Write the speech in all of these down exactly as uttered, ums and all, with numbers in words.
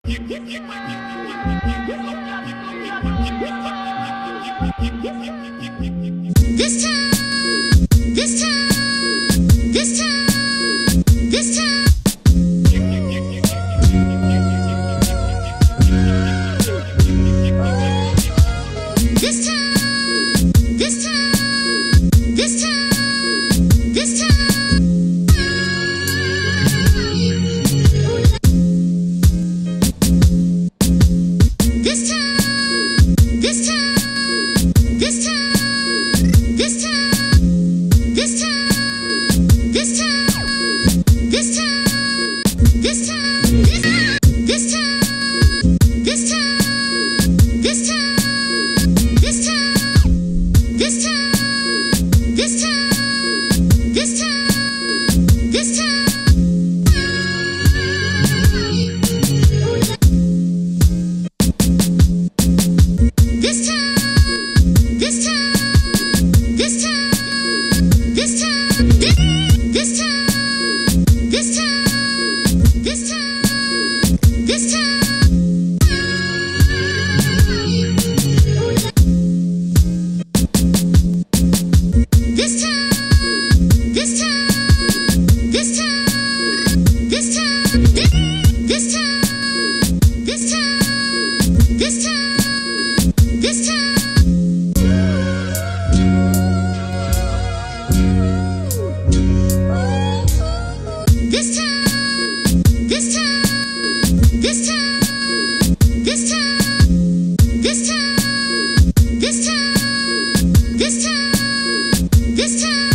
This time, this time, this time, this time. This time, this time, this time, this time. This time, this time, this time, this time, this time, this time, this time, this time, this time, this time, this time. This time, this time, this time, this time, this time. This time, this time, this time, this time, this time, this time, this time, this time. This time, this time, this time, this time, this time, this time, this time, this time. This time, this time, this time, this time, this time, this time, this time. This time.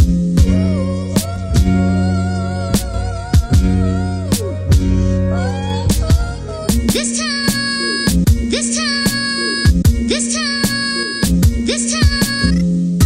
This time, this time, this time, this time.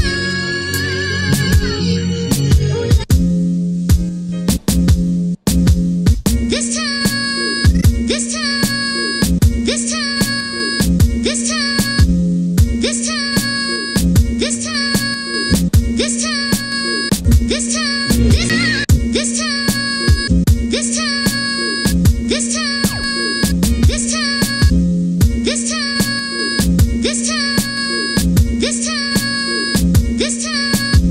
This time, this time, this time, this time, this time, this time. This time, this time, this time, this time, this time, this time, this time, this time, this time, this time.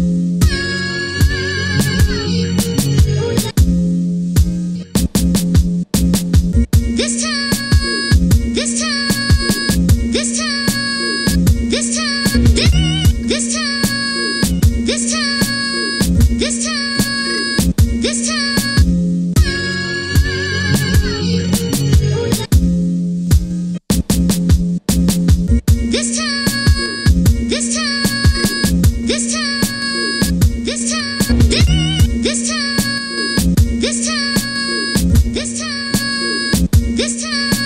This time, this time, this time, this time, this time. This time, this time, this time. This time, this time, this time, this time, this time, this time, this time, this time.